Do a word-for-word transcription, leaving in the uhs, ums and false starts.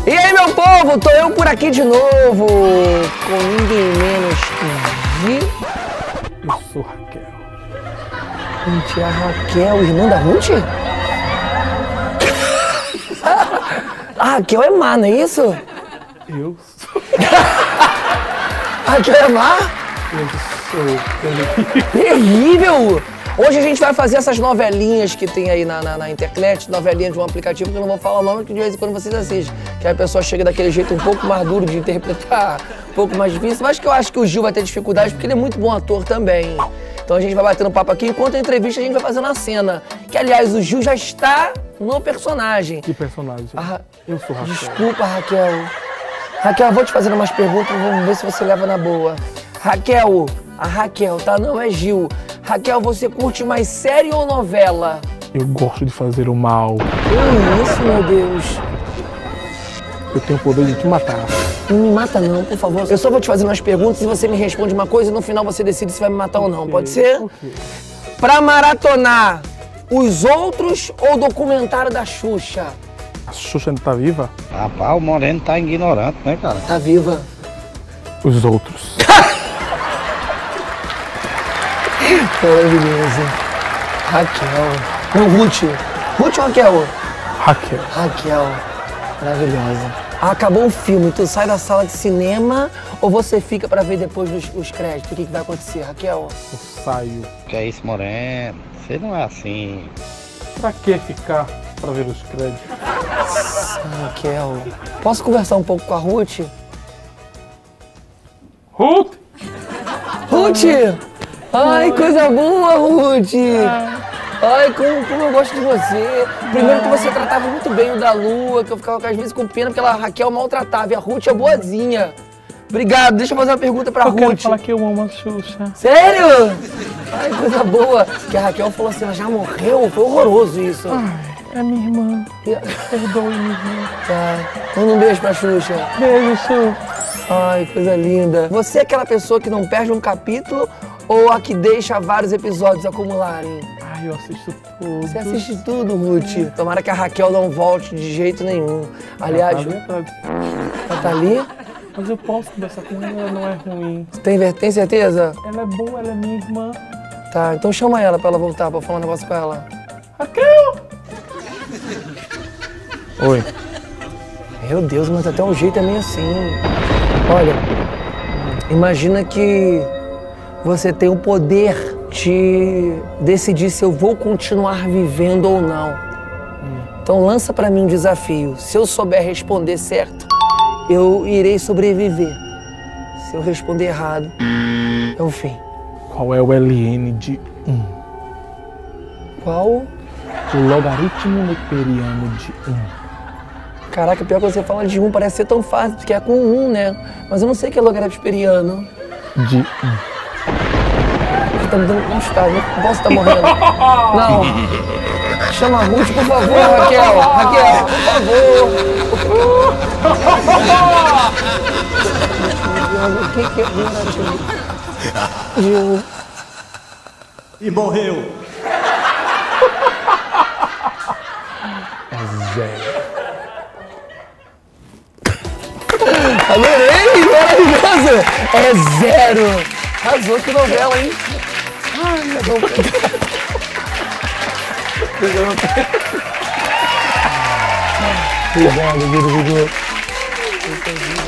E aí, meu povo, tô eu por aqui de novo, com ninguém menos que Gi. Eu sou Raquel. Gente, a Raquel, irmã da Ruth? A Raquel é má, não é isso? Eu sou. A Raquel é má? Eu sou. Terrível! Hoje a gente vai fazer essas novelinhas que tem aí na, na, na internet, novelinhas de um aplicativo que eu não vou falar o nome, que de vez em quando vocês assistem. Que a pessoa chega daquele jeito um pouco mais duro de interpretar, um pouco mais difícil, mas que eu acho que o Gil vai ter dificuldade porque ele é muito bom ator também. Então a gente vai batendo papo aqui, enquanto a entrevista a gente vai fazendo a cena. Que, aliás, o Gil já está no personagem. Que personagem? Ra... Eu sou Raquel. Desculpa, Raquel. Raquel, eu vou te fazer umas perguntas, vamos ver se você leva na boa. Raquel, a Raquel, tá? Não é Gil. Raquel, você curte mais série ou novela? Eu gosto de fazer o mal. Que isso, meu Deus? Eu tenho o poder de te matar. Não me mata não, por favor. Eu só vou te fazer umas perguntas e você me responde uma coisa e no final você decide se vai me matar ou não. Pode ser? Okay. Pra maratonar, Os Outros ou o documentário da Xuxa? A Xuxa ainda tá viva? Rapaz, o Moreno tá ignorante, né, cara? Tá viva. Os Outros. Maravilhoso. Raquel. Não, Ruth. Ruth ou Raquel? Raquel. Raquel. Maravilhosa. Acabou o filme, tu sai da sala de cinema ou você fica pra ver depois os, os créditos? O que, que vai acontecer, Raquel? Eu saio. Que é isso, Moreno? Você não é assim. Pra que ficar pra ver os créditos? Raquel. Posso conversar um pouco com a Ruth? Ruth! Ruth! Ai, coisa boa, Ruth! Ai, como, como eu gosto de você. Primeiro que você tratava muito bem o da Lua, que eu ficava às vezes com pena porque a Raquel maltratava e a Ruth é boazinha. Obrigado, deixa eu fazer uma pergunta pra eu Ruth. Eu quero falar que eu amo a Xuxa. Sério? Ai, coisa boa. Que a Raquel falou assim, ela já morreu? Foi horroroso isso. Ai, é minha irmã. E... Perdoe, minha irmã. Tá, manda um beijo pra Xuxa. Beijo, Xuxa. Ai, coisa linda. Você é aquela pessoa que não perde um capítulo ou a que deixa vários episódios acumularem? Ai, eu assisto tudo. Você assiste tudo, Ruth. Tomara que a Raquel não volte de jeito nenhum. Aliás, ela tá ali? Mas eu posso conversar com ela, ela não é ruim. Tem, tem certeza? Ela é boa, ela é minha irmã. Tá, então chama ela pra ela voltar, pra falar um negócio com ela. Raquel! Oi. Meu Deus, mas até o jeito é meio assim. Olha, imagina que você tem o poder de decidir se eu vou continuar vivendo ou não. Hum. Então lança pra mim um desafio. Se eu souber responder certo, eu irei sobreviver. Se eu responder errado, é o fim. Qual é o L N de um? Qual? O logaritmo neperiano de um. Caraca, pior que você fala de um, parece ser tão fácil, porque é com um, né? Mas eu não sei o que é logaritmo neperiano. De um. Você tá me dando um estado, não posso estar morrendo. Não. Chama a Ruth, por favor, Raquel. Raquel, por favor. O que que é? Gil. E morreu. É zero. Adorei, maravilhoso. É zero. Arrasou, que novela, hein? Ai, meu Deus. Obrigado, Guido, Guido.